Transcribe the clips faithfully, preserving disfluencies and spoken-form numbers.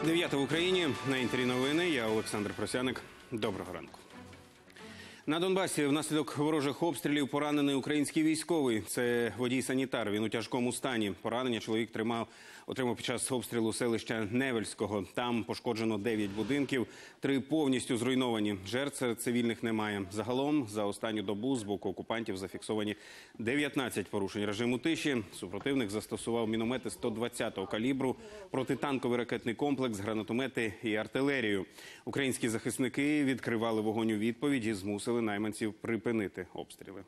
дев'ята в Україні. На Інтері новини. Я Олександр Просяник. Доброго ранку. На Донбасі внаслідок ворожих обстрілів поранений український військовий. Це водій-санітар. Він у тяжкому стані. Поранення чоловік тримав, отримав під час обстрілу селища Невельського. Там пошкоджено дев'ять будинків, три повністю зруйновані. Жертв цивільних немає. Загалом за останню добу з боку окупантів зафіксовані дев'ятнадцять порушень режиму тиші. Супротивник застосував міномети сто двадцятого калібру, протитанковий ракетний комплекс, гранатомети і артилерію. Українські захисники відкривали вогонь у відповідь і змусили найманців припинити обстріли.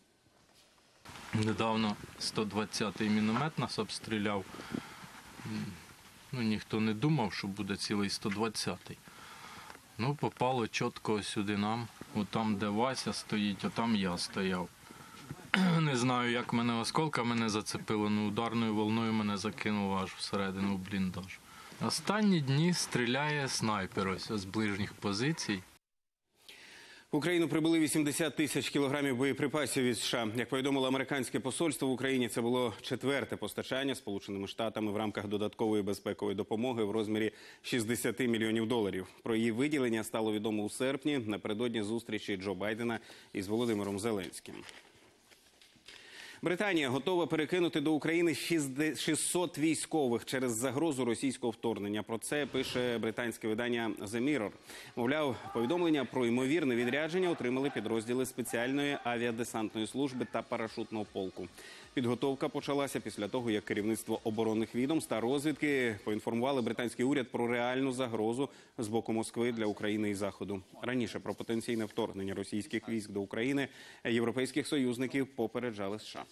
Недавно сто двадцятий міномет нас обстріляв. Ну, ніхто не думав, що буде цілий сто двадцятий. Ну, попало чітко сюди нам. Отам, де Вася стоїть, отам я стояв. Не знаю, як мене осколками не зацепило, ну ударною волною мене закинуло аж всередину в бліндаж. Останні дні стріляє снайпер ось з ближніх позицій. В Україну прибули вісімдесят тисяч кілограмів боєприпасів від США. Як повідомило американське посольство в Україні, це було четверте постачання Сполученими Штатами в рамках додаткової безпекової допомоги в розмірі шістдесят мільйонів доларів. Про її виділення стало відомо у серпні, напередодні зустрічі Джо Байдена із Володимиром Зеленським. Британія готова перекинути до України шістсот військових через загрозу російського вторгнення. Про це пише британське видання The Mirror. Мовляв, повідомлення про ймовірне відрядження отримали підрозділи спеціальної авіадесантної служби та парашутного полку. Підготовка почалася після того, як керівництво оборонних відомств та розвідки поінформували британський уряд про реальну загрозу з боку Москви для України і Заходу. Раніше про потенційне вторгнення російських військ до України європейських союзників попереджали США.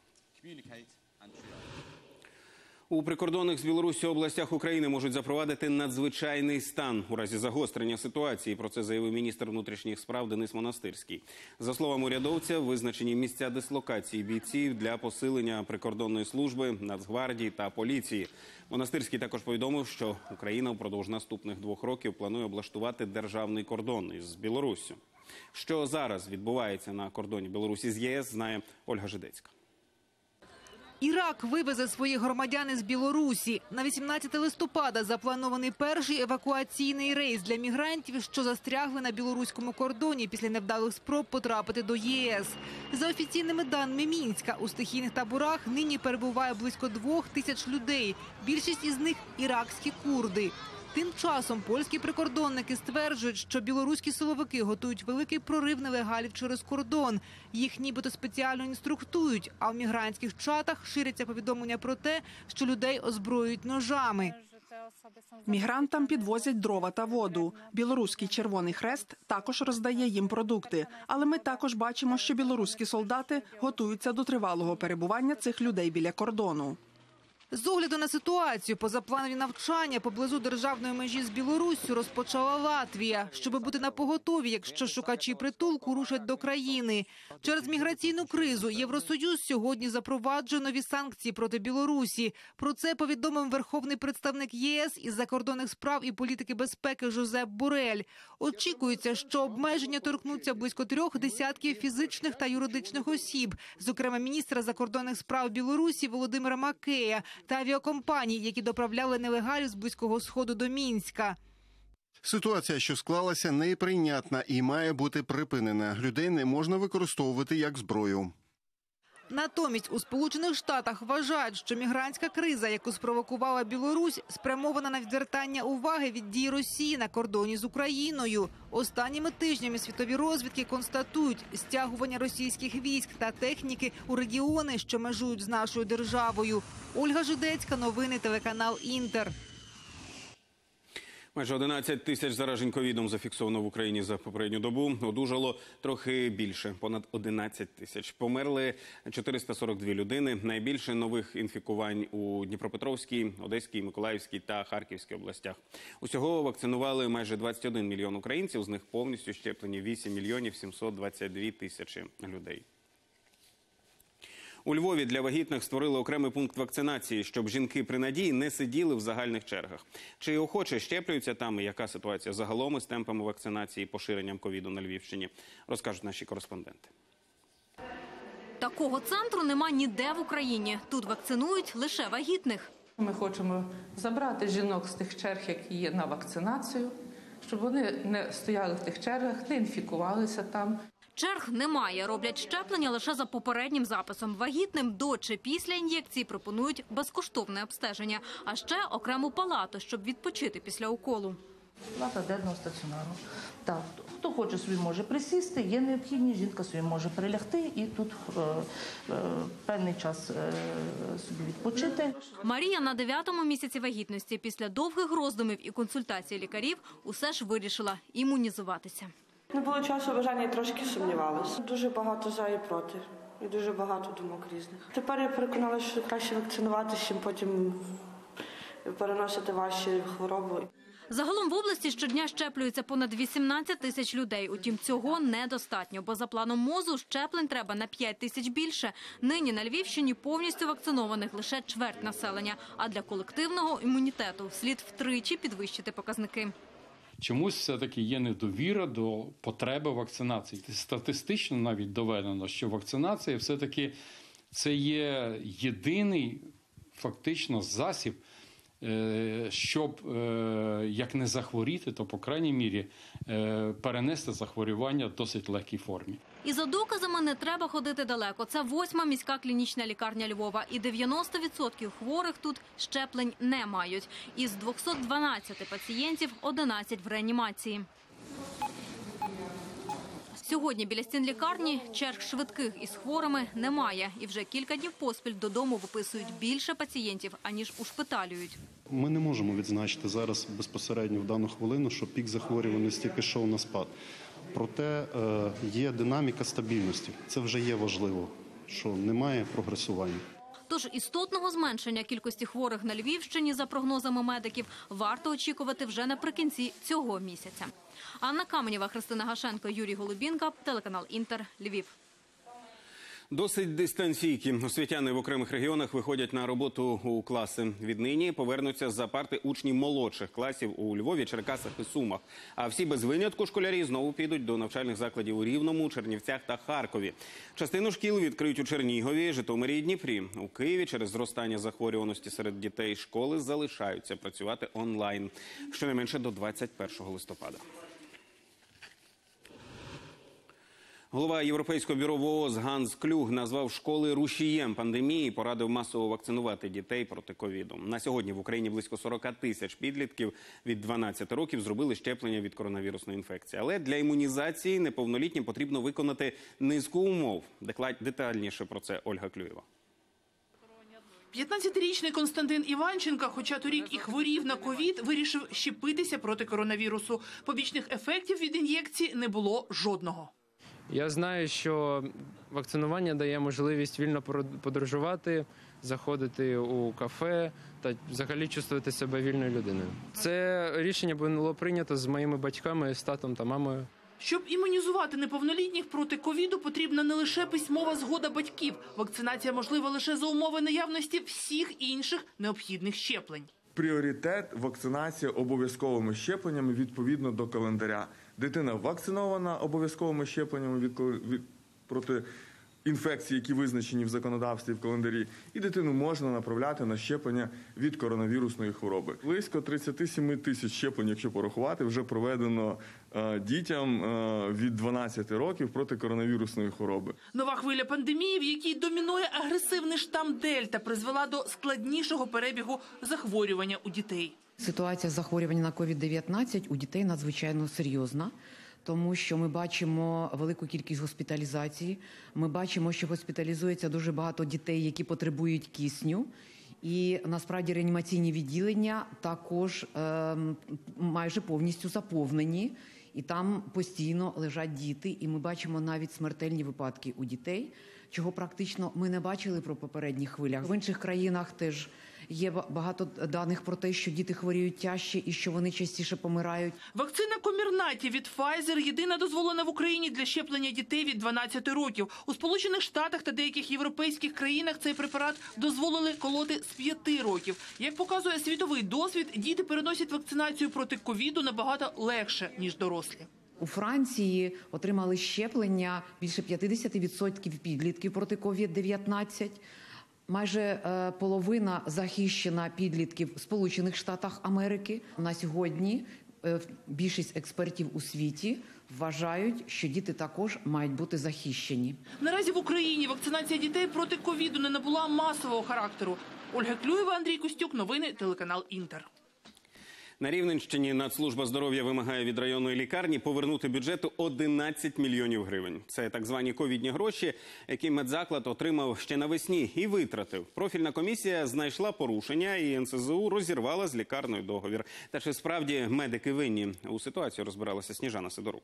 У прикордонних з Білоруссю областях України можуть запровадити надзвичайний стан у разі загострення ситуації. Про це заявив міністр внутрішніх справ Денис Монастирський. За словами урядовця, визначені місця дислокації бійців для посилення прикордонної служби, Нацгвардії та поліції. Монастирський також повідомив, що Україна впродовж наступних двох років планує облаштувати державний кордон із Білоруссю. Що зараз відбувається на кордоні Білорусі з ЄС, знає Ольга Жидецька. Ірак вивезе своїх громадян із Білорусі. На вісімнадцяте листопада запланований перший евакуаційний рейс для мігрантів, що застрягли на білоруському кордоні після невдалих спроб потрапити до ЄС. За офіційними даними Мінська, у стихійних таборах нині перебуває близько двох тисяч людей. Більшість із них – іракські курди. Тим часом польські прикордонники стверджують, що білоруські силовики готують великий прорив нелегалів через кордон. Їх нібито спеціально інструктують, а в мігрантських чатах ширяться повідомлення про те, що людей озброюють ножами. Мігрантам підвозять дрова та воду. Білоруський Червоний Хрест також роздає їм продукти. Але ми також бачимо, що білоруські солдати готуються до тривалого перебування цих людей біля кордону. З огляду на ситуацію, позапланові навчання поблизу державної межі з Білоруссю розпочала Латвія, щоб бути напоготові, якщо шукачі притулку рушать до країни. Через міграційну кризу Євросоюз сьогодні запроваджує нові санкції проти Білорусі. Про це повідомив верховний представник ЄС із закордонних справ і політики безпеки Жозеп Борель. Очікується, що обмеження торкнуться близько трьох десятків фізичних та юридичних осіб, зокрема міністра закордонних справ Білорусі Володимира Макея та авіакомпаній, які доправляли нелегалів з Близького Сходу до Мінська. Ситуація, що склалася, неприйнятна і має бути припинена. Людей не можна використовувати як зброю. Натомість у Сполучених Штатах вважають, що мігрантська криза, яку спровокувала Білорусь, спрямована на відвертання уваги від дій Росії на кордоні з Україною. Останніми тижнями світові розвідки констатують стягування російських військ та техніки у регіони, що межують з нашою державою. Ольга Жидецька, новини, телеканал «Інтер». Майже одинадцять тисяч заражень ковідом зафіксовано в Україні за попередню добу. Одужало трохи більше – понад одинадцять тисяч. Померли чотириста сорок дві людини. Найбільше нових інфікувань у Дніпропетровській, Одеській, Миколаївській та Харківській областях. Усього вакцинували майже двадцять один мільйон українців, з них повністю щеплені вісім мільйонів сімсот двадцять дві тисячі людей. У Львові для вагітних створили окремий пункт вакцинації, щоб жінки при надії не сиділи в загальних чергах. Чи охоче щеплюються там і яка ситуація загалом із темпами вакцинації і поширенням ковіду на Львівщині, розкажуть наші кореспонденти. Такого центру нема ніде в Україні. Тут вакцинують лише вагітних. Ми хочемо забрати жінок з тих черг, які є на вакцинацію, щоб вони не стояли в тих чергах, не інфікувалися там. Черг немає, роблять щеплення лише за попереднім записом. Вагітним до чи після ін'єкції пропонують безкоштовне обстеження, а ще окрему палату, щоб відпочити після уколу. Палата денного стаціонару. Так, хто хоче собі може присісти, є необхідність, жінка собі може прилягти і тут е, е, певний час е, собі відпочити. Марія на дев'ятому місяці вагітності після довгих роздумів і консультацій лікарів усе ж вирішила імунізуватися. Не було часу, бажання, і трошки сумнівалася. Дуже багато за і проти. І дуже багато думок різних. Тепер я переконалася, що краще вакцинуватися, чим потім переносити важчі хвороби. Загалом в області щодня щеплюється понад вісімнадцять тисяч людей. Утім, цього недостатньо, бо за планом МОЗу щеплень треба на п'ять тисяч більше. Нині на Львівщині повністю вакцинованих лише чверть населення. А для колективного імунітету слід втричі підвищити показники. Чомусь все-таки є недовіра до потреби вакцинації. Статистично навіть доведено, що вакцинація все-таки це є єдиний фактично засіб, щоб, як не захворіти, то, по крайній мірі, перенести захворювання в досить легкій формі. І за доказами не треба ходити далеко. Це восьма міська клінічна лікарня Львова. І дев'яносто відсотків хворих тут щеплень не мають. Із двохсот дванадцяти пацієнтів одинадцять в реанімації. Сьогодні біля стін лікарні черг швидких із хворими немає. І вже кілька днів поспіль додому виписують більше пацієнтів, аніж ушпиталюють. Ми не можемо відзначити зараз безпосередньо в дану хвилину, що пік захворюваності пішов на спад. Проте є динаміка стабільності. Це вже є важливо, що немає прогресування. Тож істотного зменшення кількості хворих на Львівщині, за прогнозами медиків, варто очікувати вже наприкінці цього місяця. Анна Каменєва, Христина Гашенко, Юрій Голубінка, телеканал «Інтер», Львів. Досить дистанційкі. Освітяни в окремих регіонах виходять на роботу у класи. Віднині повернуться за парти учні молодших класів у Львові, Черкасах і Сумах. А всі без винятку школярі знову підуть до навчальних закладів у Рівному, Чернівцях та Харкові. Частину шкіл відкриють у Чернігові, Житомирі і Дніпрі. У Києві через зростання захворюваності серед дітей школи залишаються працювати онлайн. Щонайменше до двадцять першого листопада. Голова Європейського бюро ВООЗ Ганс Клюг назвав школи рушієм пандемії і порадив масово вакцинувати дітей проти ковіду. На сьогодні в Україні близько сорок тисяч підлітків від дванадцяти років зробили щеплення від коронавірусної інфекції. Але для імунізації неповнолітнім потрібно виконати низку умов. Детальніше про це Ольга Клюєва. п'ятнадцятирічний Константин Іванченко, хоча торік і хворів на ковід, вирішив щепитися проти коронавірусу. Побічних ефектів від ін'єкції не було жодного. Я знаю, що вакцинування дає можливість вільно подорожувати, заходити у кафе та взагалі чувствувати себе вільною людиною. Це рішення було прийнято з моїми батьками, з татом та мамою. Щоб імунізувати неповнолітніх проти ковіду, потрібна не лише письмова згода батьків. Вакцинація можлива лише за умови наявності всіх інших необхідних щеплень. Пріоритет – вакцинація обов'язковими щепленнями відповідно до календаря. Дитина вакцинована обов'язковими щепленнями від, від, проти інфекцій, які визначені в законодавстві в календарі, і дитину можна направляти на щеплення від коронавірусної хвороби. Близько тридцять сім тисяч щеплень, якщо порахувати, вже проведено е, дітям е, від дванадцяти років проти коронавірусної хвороби. Нова хвиля пандемії, в якій домінує агресивний штам Дельта, призвела до складнішого перебігу захворювання у дітей. Ситуація захворювання на ковід дев'ятнадцять у дітей надзвичайно серйозна, тому що ми бачимо велику кількість госпіталізацій, ми бачимо, що госпіталізується дуже багато дітей, які потребують кисню, і насправді реанімаційні відділення також е, майже повністю заповнені, і там постійно лежать діти, і ми бачимо навіть смертельні випадки у дітей, чого практично ми не бачили про попередніх хвилях. В інших країнах теж є багато даних про те, що діти хворіють тяжче і що вони частіше помирають. Вакцина Комірнаті від Pfizer єдина дозволена в Україні для щеплення дітей від дванадцяти років. У Сполучених Штатах та деяких європейських країнах цей препарат дозволили колоти з п'яти років. Як показує світовий досвід, діти переносять вакцинацію проти ковіду набагато легше, ніж дорослі. У Франції отримали щеплення більше п'ятдесят відсотків підлітків проти ковід дев'ятнадцять. Майже е, половина захищена підлітків в Сполучених Штатах Америки. На сьогодні е, більшість експертів у світі вважають, що діти також мають бути захищені. Наразі в Україні вакцинація дітей проти ковіду не набула масового характеру. Ольга Клюєва, Андрій Костюк, новини, телеканал «Інтер». На Рівненщині Нацслужба здоров'я вимагає від районної лікарні повернути бюджету одинадцять мільйонів гривень. Це так звані ковідні гроші, які медзаклад отримав ще навесні і витратив. Профільна комісія знайшла порушення і ен ес зе у розірвала з лікарнею договір. Та чи справді медики винні? У ситуацію розбиралася Сніжана Сидорук.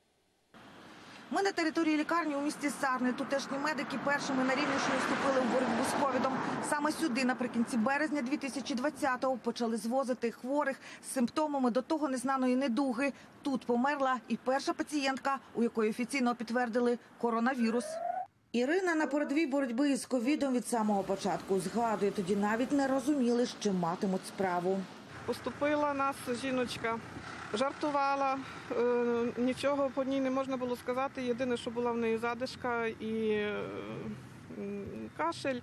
Ми на території лікарні у місті Сарни. Тутешні медики першими на Рівненщині вступили в боротьбу з ковідом. Саме сюди наприкінці березня дві тисячі двадцятого почали звозити хворих з симптомами до того незнаної недуги. Тут померла і перша пацієнтка, у якої офіційно підтвердили коронавірус. Ірина на передовій боротьби із ковідом від самого початку. Згадує, тоді навіть не розуміли, з чим матимуть справу. Поступила нас жіночка, жартувала, е, нічого по ній не можна було сказати. Єдине, що була в неї задишка і е, кашель.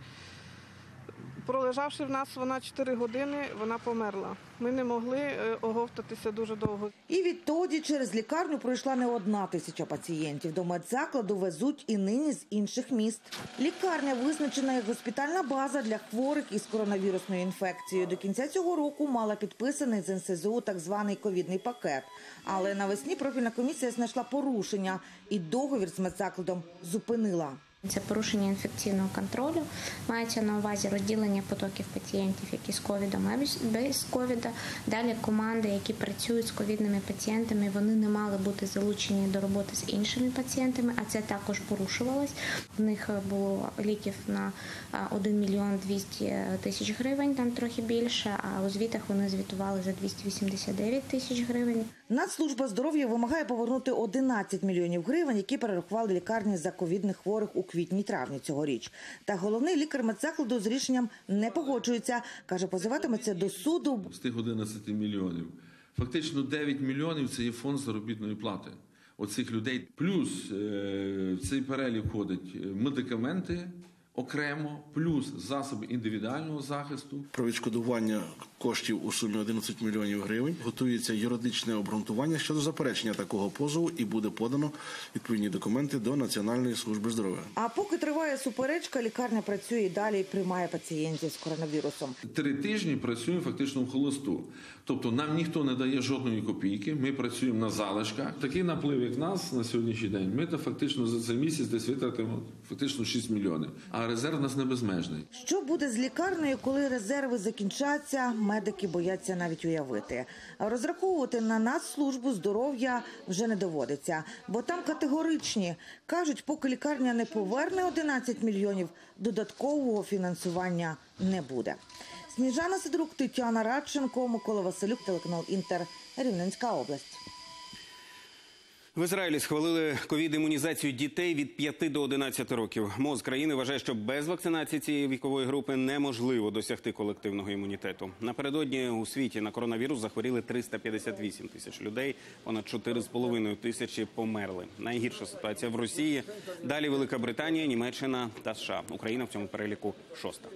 Пролежавши в нас вона чотири години, вона померла. Ми не могли е, оговтатися дуже довго. І відтоді через лікарню пройшла не одна тисяча пацієнтів. До медзакладу везуть і нині з інших міст. Лікарня визначена як госпітальна база для хворих із коронавірусною інфекцією. До кінця цього року мала підписаний з ен ес зе у так званий ковідний пакет. Але навесні профільна комісія знайшла порушення і договір з медзакладом зупинила. Це порушення інфекційного контролю. Мається на увазі розділення потоків пацієнтів, які з ковідом і без ковіда. Далі команди, які працюють з ковідними пацієнтами, вони не мали бути залучені до роботи з іншими пацієнтами, а це також порушувалось. В них було ліків на один мільйон двісті тисяч гривень, там трохи більше, а у звітах вони звітували за двісті вісімдесят дев'ять тисяч гривень. Нацслужба здоров'я вимагає повернути одинадцять мільйонів гривень, які перерахували лікарні за ковідних хворих у квітні-травні цьогоріч. Та головний лікар медзакладу з рішенням не погоджується. Каже, позиватиметься до суду. З тих одинадцяти мільйонів фактично дев'ять мільйонів – це є фонд заробітної плати оцих людей. Плюс в цей перелік входять медикаменти окремо, плюс засоби індивідуального захисту. Про відшкодування коштів у сумі одинадцять мільйонів гривень готується юридичне обґрунтування щодо заперечення такого позову і буде подано відповідні документи до Національної служби здоров'я. А поки триває суперечка, лікарня працює і далі і приймає пацієнтів з коронавірусом. Три тижні працюємо фактично в холосту. Тобто нам ніхто не дає жодної копійки, ми працюємо на залишках. Такий наплив, як нас на сьогоднішній день, ми то фактично за цей місяць десь витратимо фактично шість мільйонів. А резерв у нас не безмежний. Що буде з лікарнею, коли резерви закінчаться, медики бояться навіть уявити. Розраховувати на Нацслужбу здоров'я вже не доводиться, бо там категоричні. Кажуть, поки лікарня не поверне одинадцять мільйонів, додаткового фінансування не буде. Сніжана Сидорук, Тетяна Радченко, Микола Василюк, телеканал «Інтер», Рівненська область. В Ізраїлі схвалили ковід-імунізацію дітей від п'яти до одинадцяти років. МОЗ країни вважає, що без вакцинації цієї вікової групи неможливо досягти колективного імунітету. Напередодні у світі на коронавірус захворіли триста п'ятдесят вісім тисяч людей, понад чотири з половиною тисячі померли. Найгірша ситуація в Росії, далі Велика Британія, Німеччина та США. Україна в цьому переліку шоста.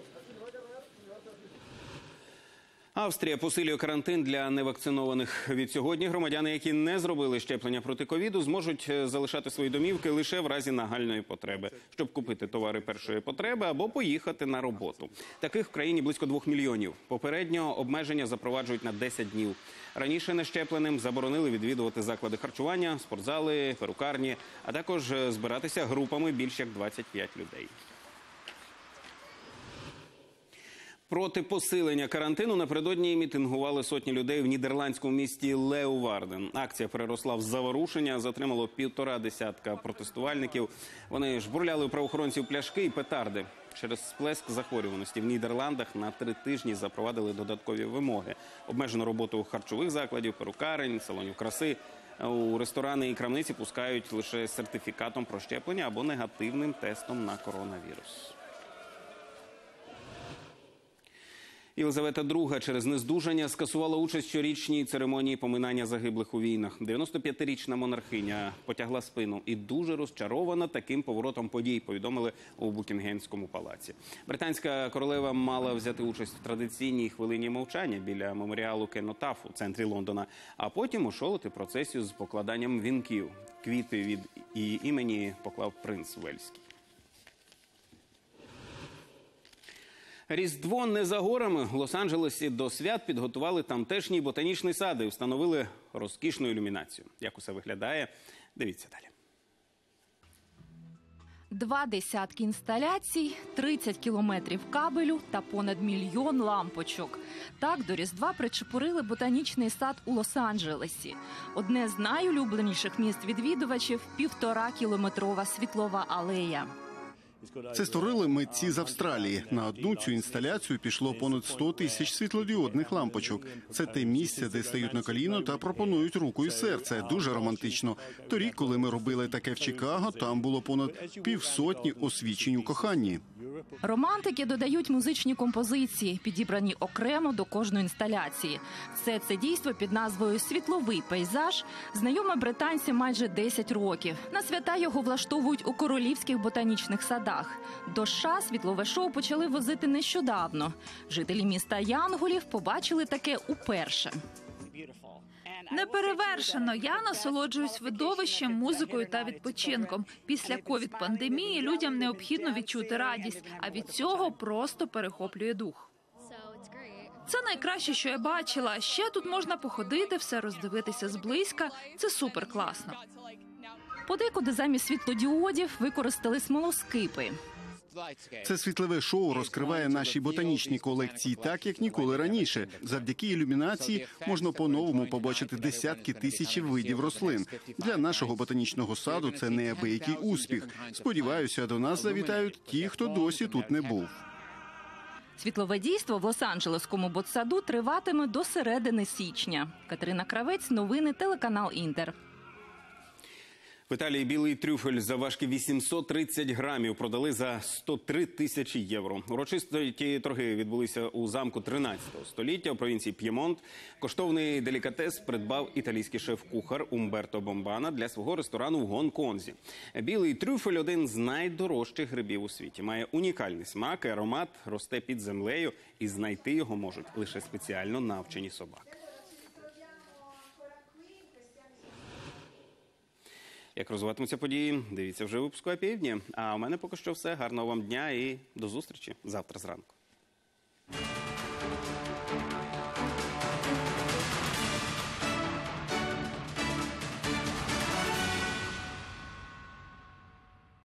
Австрія посилює карантин для невакцинованих. Від сьогодні громадяни, які не зробили щеплення проти ковіду, зможуть залишати свої домівки лише в разі нагальної потреби, щоб купити товари першої потреби або поїхати на роботу. Таких в країні близько двох мільйонів. Попередньо обмеження запроваджують на десять днів. Раніше нещепленим заборонили відвідувати заклади харчування, спортзали, перукарні, а також збиратися групами більш як двадцять п'ять людей. Проти посилення карантину напередодні мітингували сотні людей в нідерландському місті Леeuwarden. Акція переросла в заворушення, затримало півтора десятка протестувальників. Вони жбурляли у правоохоронців пляшки і петарди. Через сплеск захворюваності в Нідерландах на три тижні запровадили додаткові вимоги. Обмежено роботу харчових закладів, перукарень, салонів краси. У ресторани і крамниці пускають лише з сертифікатом про щеплення або негативним тестом на коронавірус. Єлизавета друга через нездужання скасувала участь в щорічній церемонії поминання загиблих у війнах. дев'яностоп'ятирічна монархиня потягла спину і дуже розчарована таким поворотом подій, повідомили у Букінгемському палаці. Британська королева мала взяти участь в традиційній хвилині мовчання біля меморіалу Кенотафу у центрі Лондона, а потім очолити процесію з покладанням вінків. Квіти від її імені поклав принц Вельський. Різдво не за горами. В Лос-Анджелесі до свят підготували тамтешній ботанічний сад і встановили розкішну ілюмінацію. Як усе виглядає, дивіться далі. Два десятки інсталяцій, тридцять кілометрів кабелю та понад мільйон лампочок. Так до Різдва причепурили ботанічний сад у Лос-Анджелесі. Одне з найулюбленіших місць відвідувачів – півтора кілометрова світлова алея. Це створили митці з Австралії. На одну цю інсталяцію пішло понад сто тисяч світлодіодних лампочок. Це те місце, де стають на коліно та пропонують руку і серце. Дуже романтично. Торік, коли ми робили таке в Чикаго, там було понад півсотні освічень у коханні. Романтики додають музичні композиції, підібрані окремо до кожної інсталяції. Все це дійство під назвою «Світловий пейзаж» знайоме британцям майже десять років. На свята його влаштовують у королівських ботанічних садах. До США світлове шоу почали возити нещодавно. Жителі міста Янголів побачили таке уперше. Неперевершено. Я насолоджуюсь видовищем, музикою та відпочинком. Після ковід-пандемії людям необхідно відчути радість, а від цього просто перехоплює дух. Це найкраще, що я бачила. Ще тут можна походити, все роздивитися зблизька. Це супер класно. Подекуди замість світлодіодів використали смолоскипи. Це світлове шоу розкриває наші ботанічні колекції так, як ніколи раніше. Завдяки ілюмінації можна по-новому побачити десятки тисяч видів рослин. Для нашого ботанічного саду це неабиякий успіх. Сподіваюся, до нас завітають ті, хто досі тут не був. Світлове дійство в Лос-Анджелеському ботсаду триватиме до середини січня. Катерина Кравець, новини, телеканал «Інтер». В Італії білий трюфель завважки вісімсот тридцять грамів продали за сто три тисячі євро. Урочисті торги відбулися у замку тринадцятого століття у провінції П'ємонт. Коштовний делікатес придбав італійський шеф-кухар Умберто Бомбана для свого ресторану в Гонконзі. Білий трюфель – один з найдорожчих грибів у світі. Має унікальний смак і аромат, росте під землею, і знайти його можуть лише спеціально навчені собаки. Як розвиватимуться події, дивіться вже у випуску «Опівдні». А у мене поки що все. Гарного вам дня і до зустрічі завтра зранку.